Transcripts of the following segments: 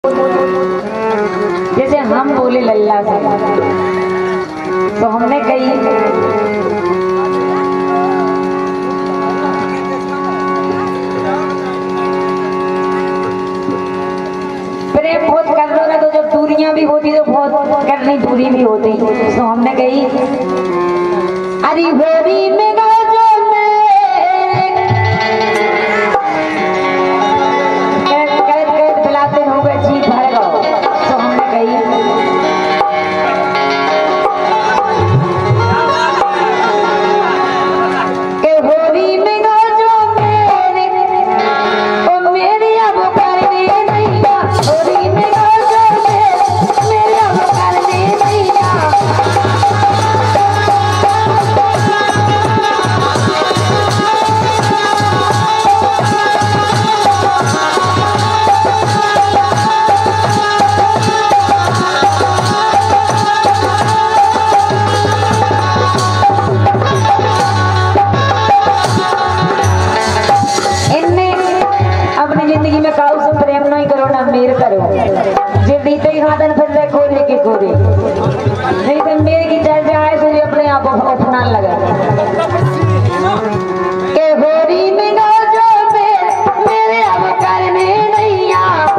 जैसे हम बोले लल्ला से तो हमने कही प्रेम बहुत कर रहा है, तो जब दूरियां भी होती तो बहुत करनी दूरी भी होती, तो हमने कही अरे होरी में नहीं तो मेरे की चल जाए तो अपने आप अपना लगा के होरी में जो मेरे अब करने नहीं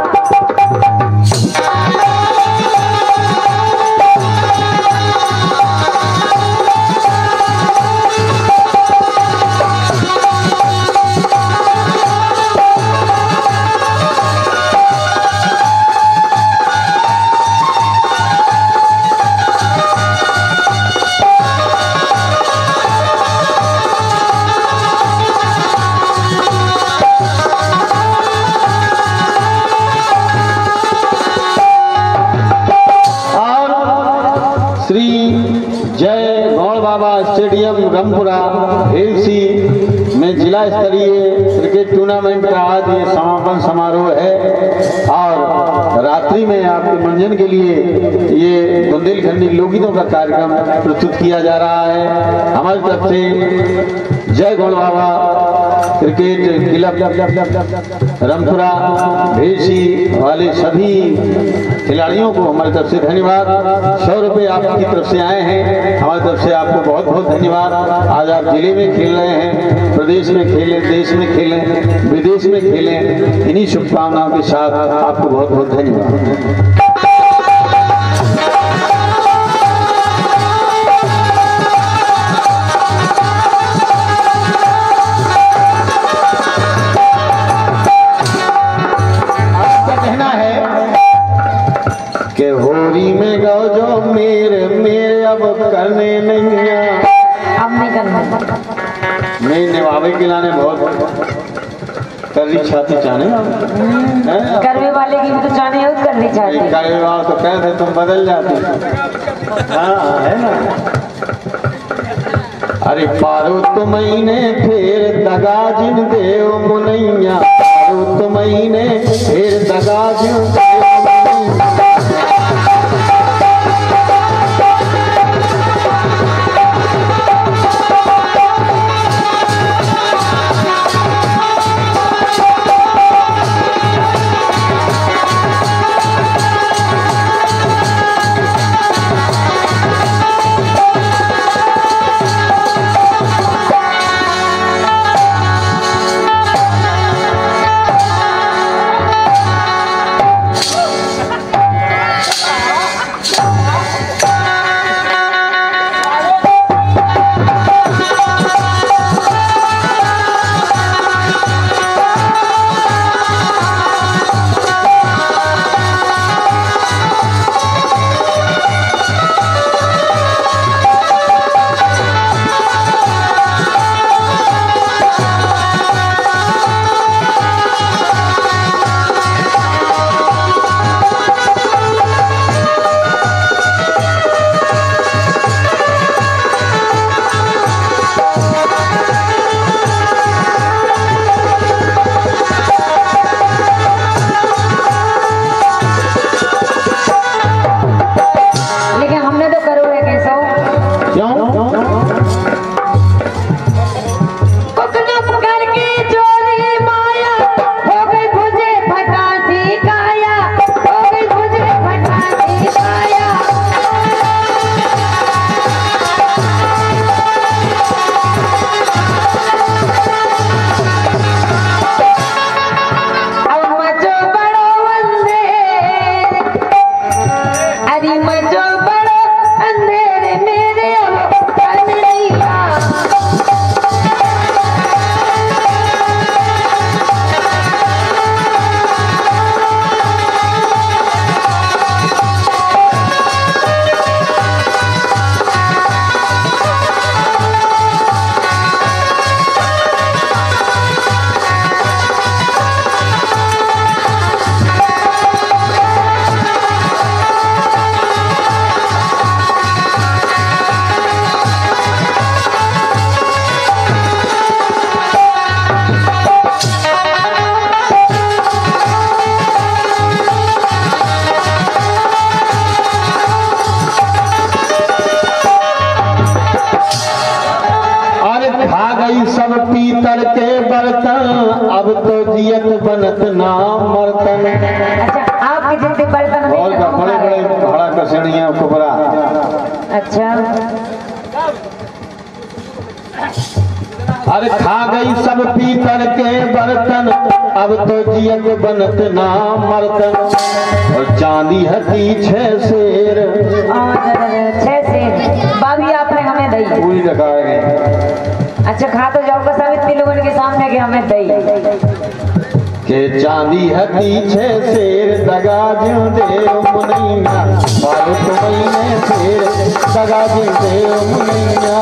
स्टेडियम रामपुरा भेलसी में जिला स्तरीय क्रिकेट टूर्नामेंट का आज ये समापन समारोह है और रात्रि में आपके मनोरंजन के लिए ये बुंदेलखंडी लोकगीतों का कार्यक्रम प्रस्तुत किया जा रहा है। हमारी तरफ से जय गौड़ बाबा क्रिकेट क्लब रामपुरा भेलसी वाले सभी खिलाड़ियों को हमारी तरफ से धन्यवाद। 100 रुपये आपकी तरफ से आए हैं, हमारी तरफ से आपको बहुत बहुत धन्यवाद। आज आप जिले में खेल रहे हैं, प्रदेश में खेलें, देश में खेलें, विदेश में खेलें, इन्हीं शुभकामनाओं के साथ आपको बहुत बहुत धन्यवाद। होरी में गाओ जो मेरे मेरे अब करने नहीं अब नहीं करना नहीं निभावे के लाने बहुत करनी छाती चाहने करवे वाले की भी तो चाहने हो करनी चाहती करवे वाले तो कहते तुम बदल जाती। हाँ है ना। अरे पारो तुमने फिर दगा जिन देव मुनैया, पारो तुमने फिर दगा जिन देव मुनैया। तो जियत बनत नाम मर्तन। अच्छा, आपके जितने बर्तन और बड़े बड़े बड़ा कसणिया कुबरा। अच्छा, अरे खा गई सब पीतल के बर्तन, अब तो जियत बनत नाम मर्तन। और चांदी हती 6 शेर। 6 शेर भाभी आपने हमें दई। पूरी रखाएंगे। अच्छा, खा तो जाओगे सब इतने लोगों के सामने कि हमें दई के चांदी हती 6 शेर, दगा ज्यों देव मुनैया। बाल तुम्हें शेर, दगा ज्यों देव मुनैया।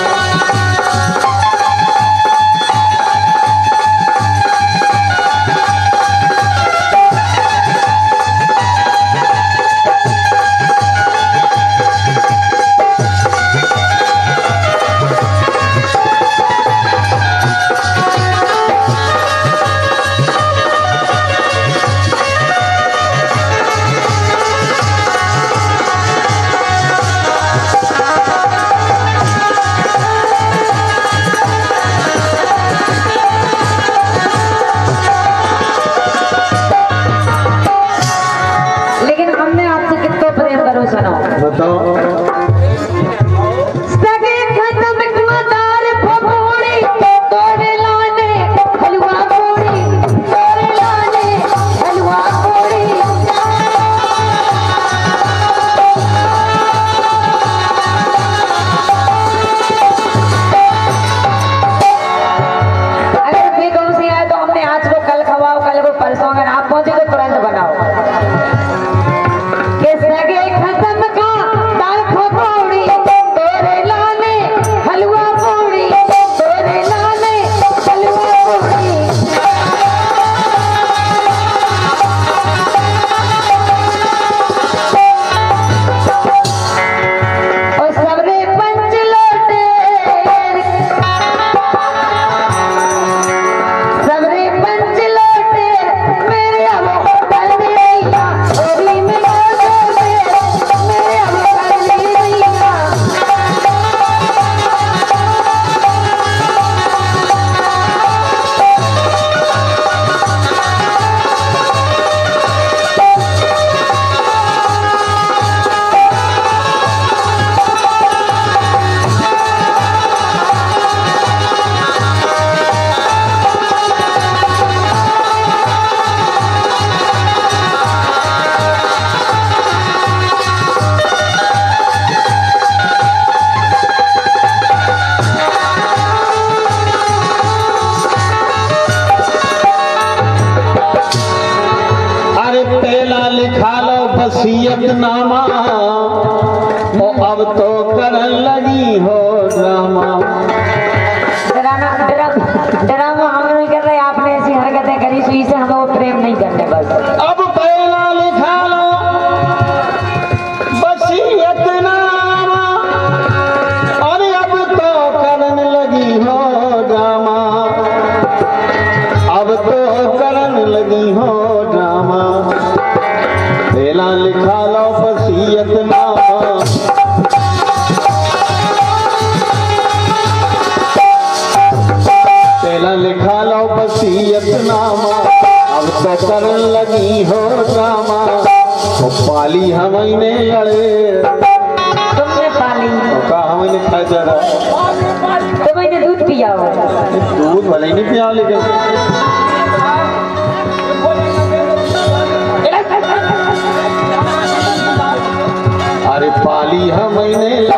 वसीयतनामा ओ अब तो करन लगी हो ड्रामा। ड्रामा हम नहीं कर रहे, आपने ऐसी हरकतें करी सुई से हम वो प्रेम नहीं करने बस। अब पहला लिखा लो वसीयतनामा और अब तो करन लगी हो ड्रामा। अब तो करन लगी हो ड्रामा। पहला लिखा लो वसीयतनामा पहला लिखा लो वसीयतनामा अब तो करन लगी हो ड्रामा। तो पाली हमने लड़े तुमने पाली का हमने खाया जा रहा तुमने दूध पिया हो। दूध भले नहीं पिया लेकिन अरे पाली हमने